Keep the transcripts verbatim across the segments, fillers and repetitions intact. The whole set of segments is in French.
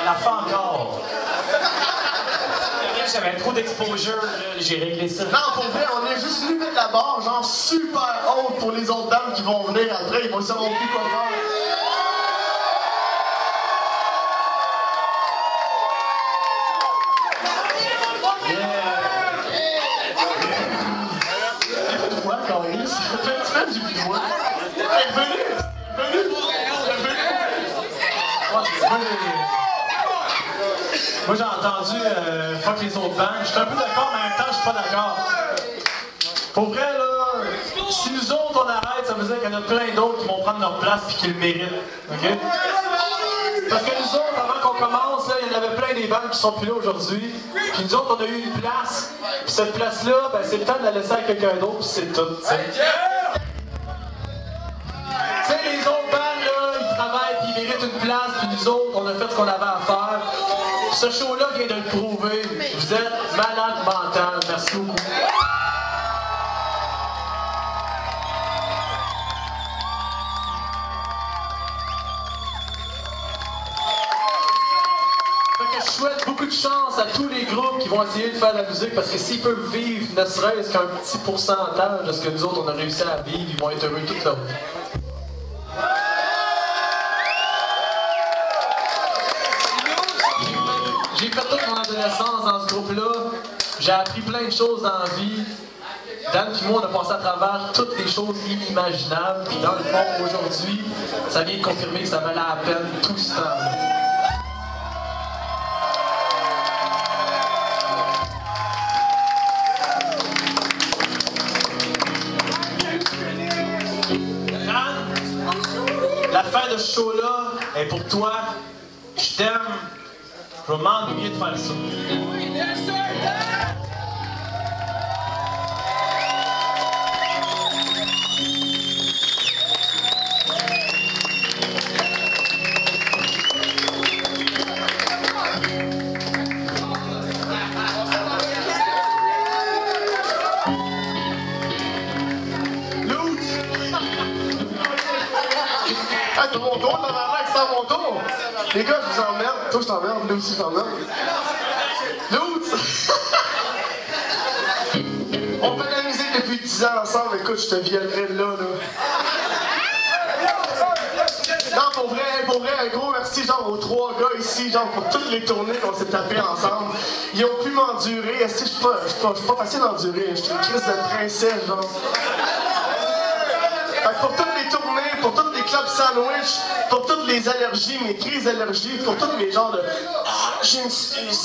elle a fait encore. J'avais trop d'exposure, j'ai réglé ça. Non, pour vrai, on est juste venu mettre la barre, genre super haute pour les autres dames qui vont venir après, ils vont savoir plus quoi faire. Quoi, Carlis? Ça fait une semaine, j'ai plus de voix. Elle est venue! Elle est venue! Elle est venue! Moi, j'ai entendu euh, fuck les autres bandes. Je suis un peu d'accord, mais en même temps, je suis pas d'accord. Pour vrai, là, si nous autres, on arrête, ça veut dire qu'il y en a plein d'autres qui vont prendre leur place et qui le méritent. OK? Parce que nous autres, avant qu'on commence, là, il y en avait plein des bandes qui sont plus là aujourd'hui. Puis nous autres, on a eu une place. Puis cette place-là, ben, c'est le temps de la laisser à quelqu'un d'autre, puis c'est tout. Tu sais, les autres bandes, là, ils travaillent, puis ils méritent une place, puis nous autres, on a fait ce qu'on avait à faire. Ce show-là vient de le prouver. Vous êtes malade mental. Merci beaucoup. Fait que je souhaite beaucoup de chance à tous les groupes qui vont essayer de faire de la musique parce que s'ils peuvent vivre ne serait-ce qu'un petit pourcentage de ce que nous autres on a réussi à vivre, ils vont être heureux toute leur vie. J'ai fait toute mon adolescence dans ce groupe-là. J'ai appris plein de choses dans la vie. Dan et moi, on a passé à travers toutes les choses inimaginables. Puis dans le fond, aujourd'hui, ça vient de confirmer que ça valait la peine tout ce temps-là. Dan, la fin de ce show-là est pour toi. Je t'aime. Je vais m'ennuyer de faire ça. Ah, c'est mon tour, t'en as que c'est mon tour! Les gars, je vous emmerde. Toi, je t'emmerde. Lui aussi, je t'emmerde. L'autre! On fait de la musique depuis dix ans ensemble. Écoute, je te violerai là, là. Non, pour vrai, pour vrai, un gros merci, genre, aux trois gars ici, genre, pour toutes les tournées qu'on s'est tapées ensemble. Ils ont pu m'endurer. Est-ce que je suis pas, je suis pas, je suis pas facile d'endurer? Je suis une crise de princesse, genre. Fait que pour toutes les tournées, pour tous les clubs sandwich, pour toutes les allergies, mes crises d'allergie, pour tous mes genres de « Ah, j'ai une sinusite ».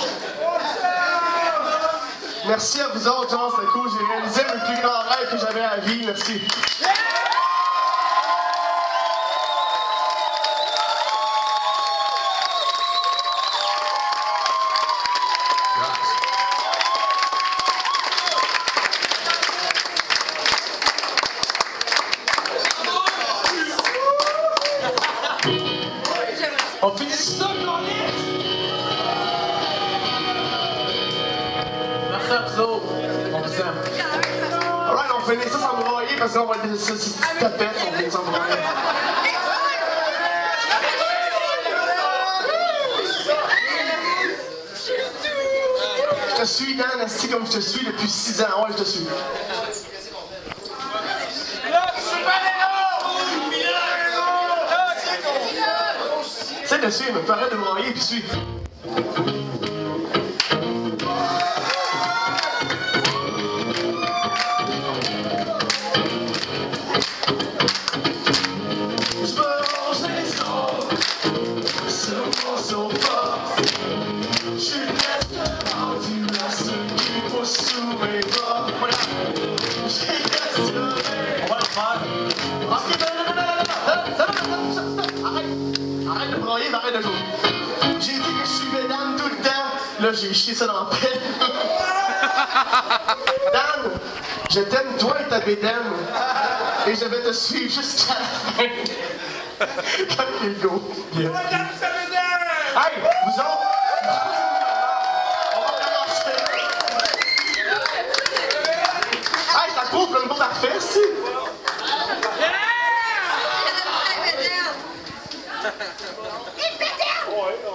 Merci à vous autres, genre, c'était cool. J'ai réalisé le plus grand rêve que j'avais à la vie. Merci. On finit ça, Carlis! Merci à vous autres. On vous aime. Alright, on finit ça sans broyer parce qu'on va être des petites tapettes, on finit sans broyer. Je te suis, Dan, esti, comme je te suis depuis six ans. Ouais, je te suis. Essaye de suivre, mais arrête de broyer, puis suis. Arrête de broyer, arrête de jouer. J'ai dit que je suivais Dan tout le temps. Là, j'ai chié ça dans la pelle. Dan, je t'aime toi et ta bédaine. Et je vais te suivre jusqu'à la fin. Comme il go. Bien. Hey, vous autres, on va commencer. Hey, ça prouve le mot d'affaire, si. Il pédale!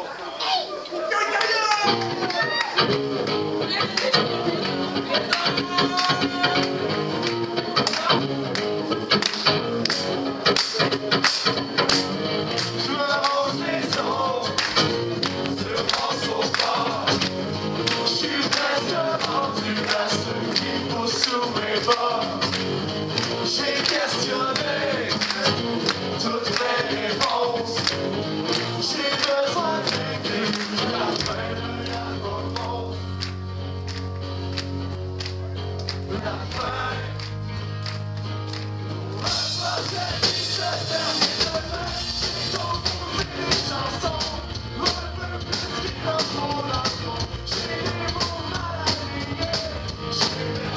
J'ai questionné toutes les réponses. J'ai besoin d'écrire la fin de la rencontre. La fin. Un projet qui se termine demain. J'ai composé des chansons. Un peu plus qu'il en faut dans le fond. J'ai des mots mal alignés. J'ai des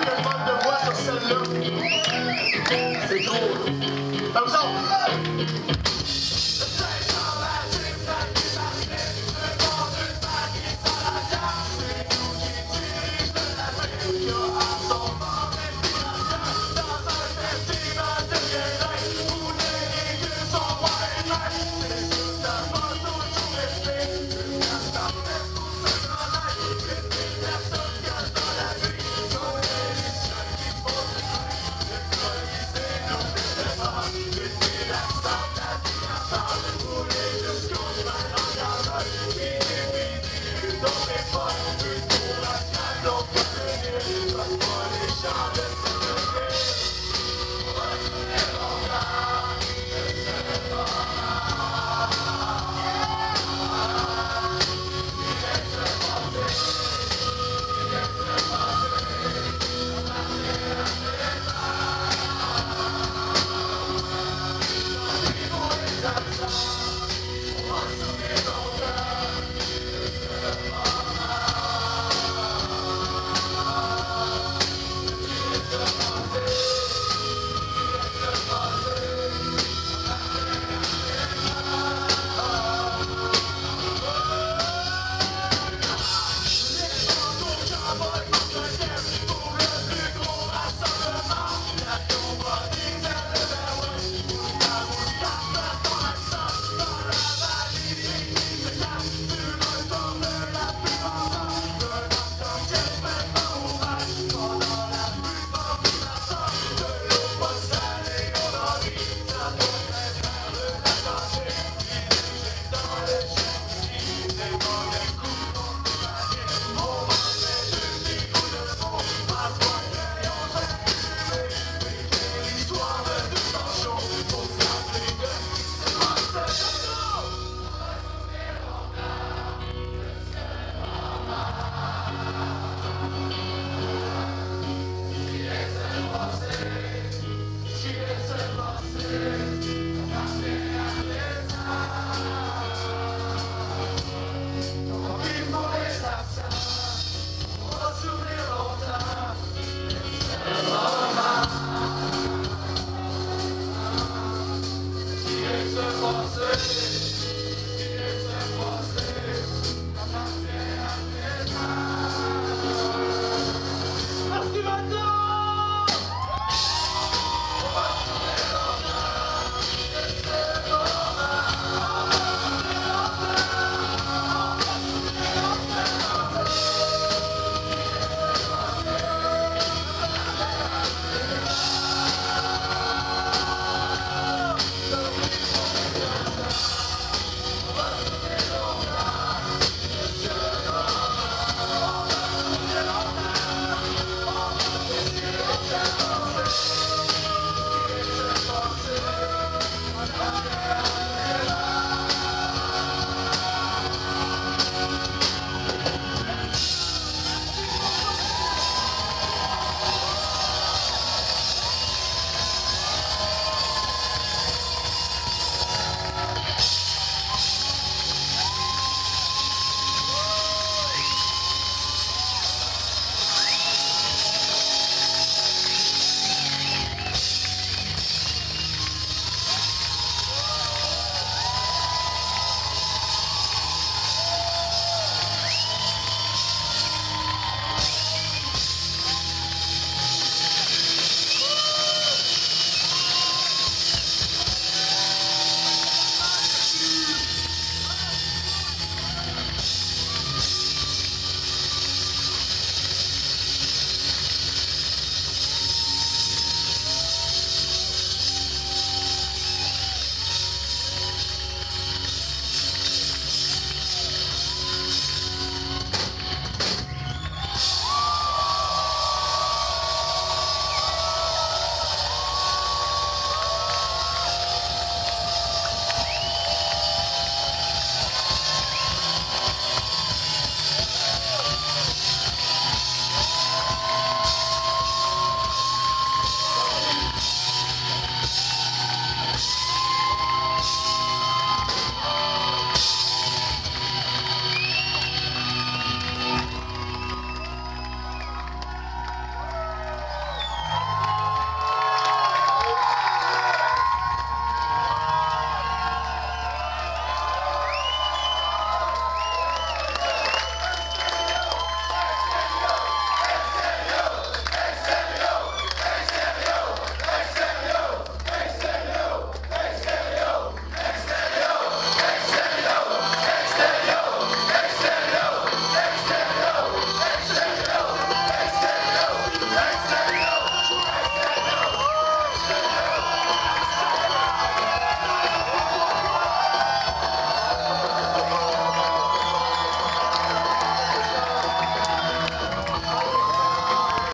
c'est trop. Comme ça.